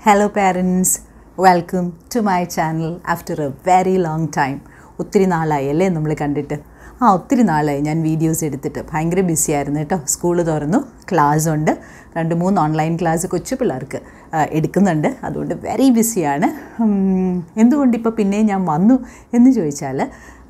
Hello parents, welcome to my channel after a very long time. ഒത്തിരി നാളായി അല്ലേ നമ്മൾ കണ്ടിട്ട്. ഒത്തിരി നാളായി ഞാൻ വീഡിയോസ് എടുത്തിട്ട്. ഭയങ്കര ബിസി ആയിരുന്നു കേട്ടോ. സ്കൂൾ തുറന്നു, ക്ലാസ് ഉണ്ട്, 2-3 ഓൺലൈൻ ക്ലാസ് കൊച്ചു പിള്ളേർക്ക് എടുക്കുന്നുണ്ട്. അതുകൊണ്ട് വെരി ബിസിയാണ്. എന്തുകൊണ്ട് ഇപ്പോൾ പിന്നെ ഞാൻ വന്നു എന്ന് ചോദിച്ചാൽ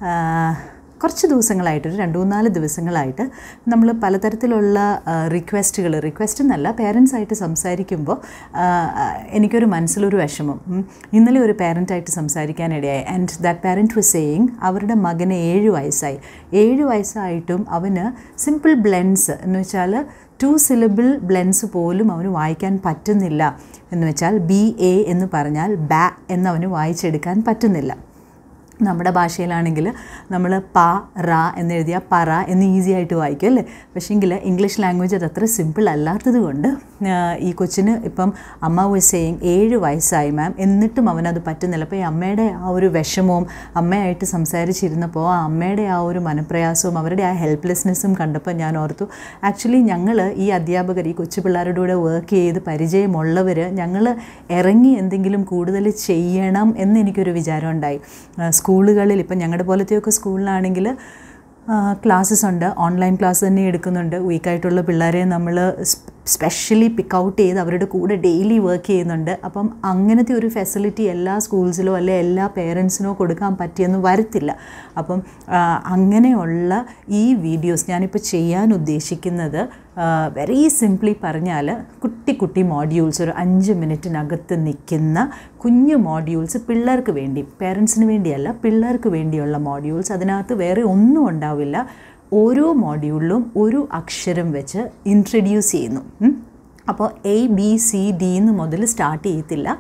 കുറച്ച് ദിവസങ്ങളായിട്ട്, ഒരു 2-4 ദിവസങ്ങളായിട്ട് നമ്മൾ പലതരത്തിലുള്ള റിക്വസ്റ്റ് എന്നല്ല, പേരൻസായിട്ട് സംസാരിക്കുമ്പോൾ എനിക്കൊരു മനസ്സിലൊരു വിഷമം. ഇന്നലെ ഒരു പേരൻ്റായിട്ട് സംസാരിക്കാനിടയായി. And that parent was saying അവരുടെ മകന് 7 വയസ്സായി. 7 വയസ്സായിട്ടും അവന് സിമ്പിൾ ബ്ലെൻഡ്സ് എന്ന് വെച്ചാൽ 2 സിലബിൾ ബ്ലെൻഡ്സ് പോലും അവന് വായിക്കാൻ പറ്റുന്നില്ല. എന്ന് വെച്ചാൽ BA എന്ന് പറഞ്ഞാൽ ബാ എന്നവന് വായിച്ചെടുക്കാൻ പറ്റുന്നില്ല. നമ്മുടെ ഭാഷയിലാണെങ്കിൽ നമ്മൾ പ റ എന്നെഴുതിയാൽ പറ എന്ന് ഈസി ആയിട്ട് വായിക്കും അല്ലേ. പക്ഷേങ്കിൽ ഇംഗ്ലീഷ് ലാംഗ്വേജ് അത് അത്ര സിമ്പിൾ അല്ലാത്തത് കൊണ്ട് ഈ കൊച്ചിന് ഇപ്പം അമ്മ വാസ് സേയിങ് 7 വയസ്സായി മാം, എന്നിട്ടും അവനത് പറ്റുന്നില്ല. അപ്പോൾ ഈ അമ്മയുടെ ആ ഒരു വിഷമവും അമ്മയായിട്ട് സംസാരിച്ചിരുന്നപ്പോൾ ആ അമ്മയുടെ ആ ഒരു മനപ്രയാസവും അവരുടെ ആ ഹെൽപ്ലെസ്നെസ്സും കണ്ടപ്പോൾ ഞാൻ ഓർത്തു, ആക്ച്വലി ഞങ്ങൾ ഈ അധ്യാപകർ, ഈ കൊച്ചു പിള്ളേരുടെ കൂടെ വർക്ക് ചെയ്ത് പരിചയമുള്ളവർ, ഞങ്ങൾ ഇറങ്ങി എന്തെങ്കിലും കൂടുതൽ ചെയ്യണം എന്നെനിക്കൊരു വിചാരം ഉണ്ടായി. സ്കൂളുകളിൽ ഇപ്പം ഞങ്ങളുടെ പോലത്തെയൊക്കെ സ്കൂളിലാണെങ്കിൽ ക്ലാസ്സസ് ഉണ്ട്, ഓൺലൈൻ ക്ലാസ് തന്നെ എടുക്കുന്നുണ്ട്. വീക്കായിട്ടുള്ള പിള്ളേരെ നമ്മൾ സ്പെഷ്യലി പിക്ക് ഔട്ട് ചെയ്ത് അവരുടെ കൂടെ ഡെയിലി വർക്ക് ചെയ്യുന്നുണ്ട്. അപ്പം അങ്ങനത്തെ ഒരു ഫെസിലിറ്റി എല്ലാ സ്കൂൾസിലോ അല്ലെ എല്ലാ പേരൻസിനോ കൊടുക്കാൻ പറ്റിയെന്ന് വരത്തില്ല. അപ്പം അങ്ങനെയുള്ള ഈ വീഡിയോസ് ഞാനിപ്പോൾ ചെയ്യാൻ ഉദ്ദേശിക്കുന്നത് വെരി സിംപ്ലി പറഞ്ഞാൽ കുട്ടി മോഡ്യൂൾസ്, ഒരു 5 മിനിറ്റിനകത്ത് നിൽക്കുന്ന കുഞ്ഞു മോഡ്യൂൾസ് പിള്ളേർക്ക് വേണ്ടി, പേരൻസിന് വേണ്ടിയല്ല, പിള്ളേർക്ക് വേണ്ടിയുള്ള മോഡ്യൂൾസ്. അതിനകത്ത് വേറെ ഒന്നും ഉണ്ടാവില്ല. ഓരോ മോഡ്യൂളിലും ഒരു അക്ഷരം വെച്ച് ഇൻട്രൊഡ്യൂസ് ചെയ്യുന്നു. അപ്പോൾ ABCD എന്ന് മുതൽ സ്റ്റാർട്ട് ചെയ്യത്തില്ല,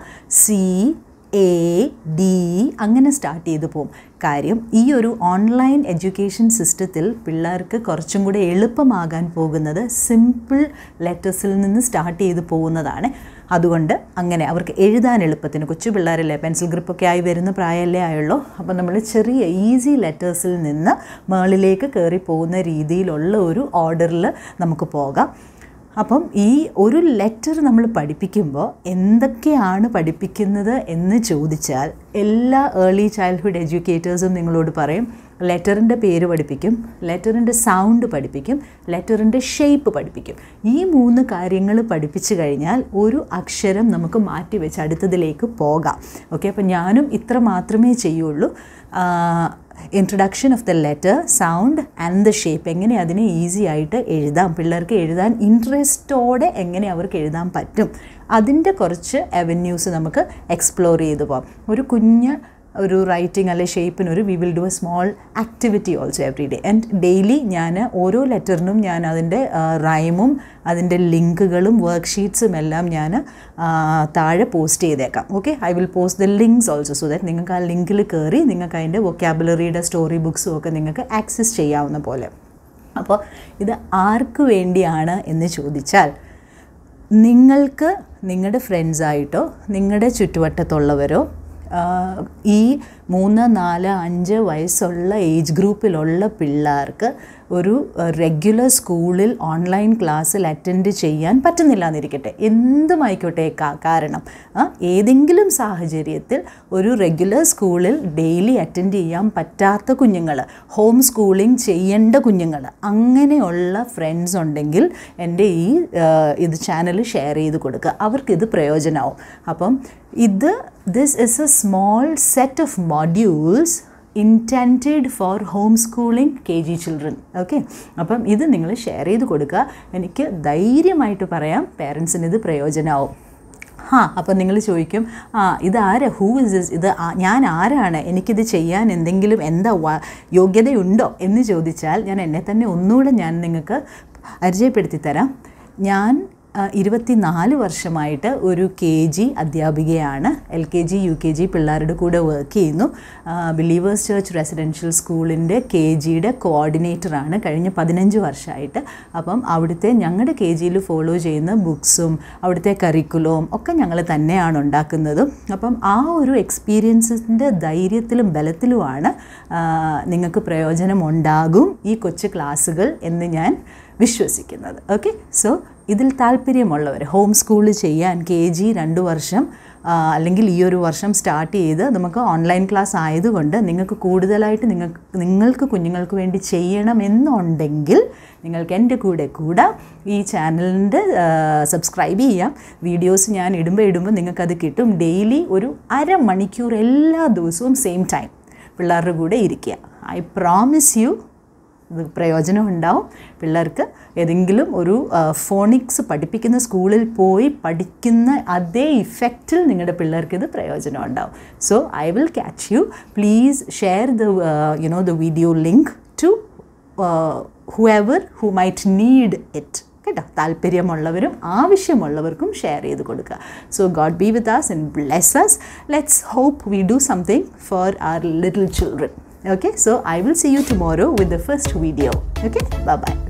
CAD അങ്ങനെ സ്റ്റാർട്ട് ചെയ്ത് പോകും. കാര്യം ഈ ഒരു ഓൺലൈൻ എഡ്യൂക്കേഷൻ സിസ്റ്റത്തിൽ പിള്ളേർക്ക് കുറച്ചും കൂടെ എളുപ്പമാകാൻ പോകുന്നത് സിമ്പിൾ ലെറ്റേഴ്സിൽ നിന്ന് സ്റ്റാർട്ട് ചെയ്ത് പോകുന്നതാണ്. അതുകൊണ്ട് അങ്ങനെ അവർക്ക് എഴുതാൻ എളുപ്പത്തിന്, കൊച്ചു പിള്ളേരല്ലേ, പെൻസിൽ ഗ്രിപ്പൊക്കെ ആയി വരുന്ന പ്രായമല്ലേ ആയുള്ളൂ. അപ്പോൾ നമ്മൾ ചെറിയ ഈസി ലെറ്റേഴ്സിൽ നിന്ന് മുകളിലേക്ക് കയറി പോകുന്ന രീതിയിലുള്ള ഒരു ഓർഡറിൽ നമുക്ക് പോകാം. അപ്പം ഈ ഒരു ലെറ്റർ നമ്മൾ പഠിപ്പിക്കുമ്പോൾ എന്തൊക്കെയാണ് പഠിപ്പിക്കുന്നത് എന്ന് ചോദിച്ചാൽ എല്ലാ ഏർലി ചൈൽഡ്ഹുഡ് എഡ്യൂക്കേറ്റേഴ്സും നിങ്ങളോട് പറയും, ലെറ്ററിൻ്റെ പേര് പഠിപ്പിക്കും, ലെറ്ററിൻ്റെ സൗണ്ട് പഠിപ്പിക്കും, ലെറ്ററിൻ്റെ ഷേപ്പ് പഠിപ്പിക്കും. ഈ 3 കാര്യങ്ങൾ പഠിപ്പിച്ചു കഴിഞ്ഞാൽ ഒരു അക്ഷരം നമുക്ക് മാറ്റിവെച്ച് അടുത്തതിലേക്ക് പോകാം. ഓക്കെ, അപ്പം ഞാനും ഇത്ര മാത്രമേ ചെയ്യുള്ളൂ. Introduction of the letter, sound and the shape, എങ്ങനെ അതിനെ ഈസി ആയിട്ട് എഴുതാം, പിള്ളേർക്ക് എഴുതാൻ ഇൻട്രസ്റ്റോടെ എങ്ങനെ അവർക്ക് എഴുതാൻ പറ്റും, അതിൻ്റെ കുറച്ച് അവന്യൂസ് നമുക്ക് എക്സ്പ്ലോർ ചെയ്ത് പോകാം. ഒരു കുഞ്ഞ് ഒരു റൈറ്റിംഗ് അല്ലെ ഷേപ്പിനൊരു we will do a small activity also every day. And daily ഞാൻ ഓരോ ലെറ്ററിനും ഞാൻ അതിൻ്റെ റൈമും അതിൻ്റെ ലിങ്കുകളും വർക്ക്ഷീറ്റ്സും എല്ലാം ഞാൻ താഴെ പോസ്റ്റ് ചെയ്തേക്കാം. Okay, I will post the links also so that നിങ്ങൾക്ക് ആ ലിങ്കിൽ കയറി നിങ്ങൾക്ക് അതിൻ്റെ വൊക്കാബുലറിയുടെ സ്റ്റോറി ബുക്സും ഒക്കെ നിങ്ങൾക്ക് ആക്സസ് ചെയ്യാവുന്ന പോലെ. അപ്പോൾ ഇത് ആർക്ക് വേണ്ടിയാണ് എന്ന് ചോദിച്ചാൽ, നിങ്ങൾക്ക് നിങ്ങളുടെ ഫ്രണ്ട്സായിട്ടോ നിങ്ങളുടെ ചുറ്റുവട്ടത്തുള്ളവരോ ഈ 3, 4, 5 വയസ്സുള്ള ഏജ് ഗ്രൂപ്പിലുള്ള പിള്ളേർക്ക് ഒരു റെഗുലർ സ്കൂളിൽ ഓൺലൈൻ ക്ലാസ്സിൽ അറ്റൻഡ് ചെയ്യാൻ പറ്റുന്നില്ല എന്നിരിക്കട്ടെ, എന്തുമായിക്കോട്ടെ കാരണം, ഏതെങ്കിലും സാഹചര്യത്തിൽ ഒരു റെഗുലർ സ്കൂളിൽ ഡെയിലി അറ്റൻഡ് ചെയ്യാൻ പറ്റാത്ത കുഞ്ഞുങ്ങൾ, ഹോം സ്കൂളിംഗ് ചെയ്യേണ്ട കുഞ്ഞുങ്ങൾ, അങ്ങനെയുള്ള ഫ്രണ്ട്സ് ഉണ്ടെങ്കിൽ എൻ്റെ ഇത് ചാനൽ ഷെയർ ചെയ്ത് കൊടുക്കുക, അവർക്കിത് പ്രയോജനമാവും. അപ്പം this is a small set of modules intended for homeschooling KG children. Okay, അപ്പം ഇത് നിങ്ങൾ ഷെയർ ചെയ്ത് കൊടുക്കുക. എനിക്ക് ധൈര്യമായിട്ട് പറയാം പേരൻസിന് ഇത് പ്രയോജനമാവും. അപ്പം നിങ്ങൾ ചോദിക്കും, ഇതാരാ, ഹൂ ഇസ് ദിസ്, ഇത് ഞാൻ ആരാണ്, എനിക്കിത് ചെയ്യാൻ എന്തെങ്കിലും യോഗ്യതയുണ്ടോ എന്ന് ചോദിച്ചാൽ ഞാൻ എന്നെ തന്നെ ഒന്നുകൂടെ ഞാൻ നിങ്ങൾക്ക് പരിചയപ്പെടുത്തി തരാം. ഞാൻ 24 വർഷമായിട്ട് ഒരു KG അധ്യാപികയാണ്. LKG UKG പിള്ളേരുടെ കൂടെ വർക്ക് ചെയ്യുന്നു. ബിലീവേഴ്സ് ചർച്ച് റെസിഡൻഷ്യൽ സ്കൂളിൻ്റെ KGയുടെ കോർഡിനേറ്ററാണ് കഴിഞ്ഞ 15 വർഷമായിട്ട്. അപ്പം അവിടുത്തെ ഞങ്ങളുടെ KGയിൽ ഫോളോ ചെയ്യുന്ന ബുക്സും അവിടുത്തെ കരിക്കുലവും ഒക്കെ ഞങ്ങൾ തന്നെയാണ് ഉണ്ടാക്കുന്നതും. അപ്പം ആ ഒരു എക്സ്പീരിയൻസിൻ്റെ ധൈര്യത്തിലും ബലത്തിലുമാണ് നിങ്ങൾക്ക് പ്രയോജനമുണ്ടാകും ഈ കൊച്ചു ക്ലാസ്സുകൾ എന്ന് ഞാൻ വിശ്വസിക്കുന്നത്. ഓക്കെ, സോ ഇതിൽ താല്പര്യമുള്ളവർ, ഹോം സ്കൂൾ ചെയ്യാൻ KG 2 വർഷം അല്ലെങ്കിൽ ഈ ഒരു വർഷം സ്റ്റാർട്ട് ചെയ്ത് നമുക്ക് ഓൺലൈൻ ക്ലാസ് ആയതുകൊണ്ട് നിങ്ങൾക്ക് കൂടുതലായിട്ട് നിങ്ങൾക്ക് കുഞ്ഞുങ്ങൾക്ക് വേണ്ടി ചെയ്യണമെന്നുണ്ടെങ്കിൽ നിങ്ങൾക്ക് എൻ്റെ കൂടെ ഈ ചാനലിൻ്റെ സബ്സ്ക്രൈബ് ചെയ്യാം. വീഡിയോസ് ഞാൻ ഇടുമ്പോൾ നിങ്ങൾക്കത് കിട്ടും. ഡെയിലി ഒരു അരമണിക്കൂർ എല്ലാ ദിവസവും സെയിം ടൈം പിള്ളേരുടെ കൂടെ ഇരിക്കുക. ഐ പ്രോമിസ് യു ഇത് പ്രയോജനം ഉണ്ടാവും. പിള്ളേർക്ക് ഏതെങ്കിലും ഒരു ഫോണിക്സ് പഠിപ്പിക്കുന്ന സ്കൂളിൽ പോയി പഠിക്കുന്ന അതേ ഇഫക്റ്റിൽ നിങ്ങളുടെ പിള്ളേർക്ക് ഇത് പ്രയോജനം ഉണ്ടാവും. So I will catch you. Please share the video link to whoever who might need it. കേട്ടോ, താല്പര്യമുള്ളവരും ആവശ്യമുള്ളവർക്കും ഷെയർ ചെയ്ത് കൊടുക്കുക. So God be with us and bless us. Let's hope we do something for our little children. Okay, so I will see you tomorrow with the first video. Okay, bye bye.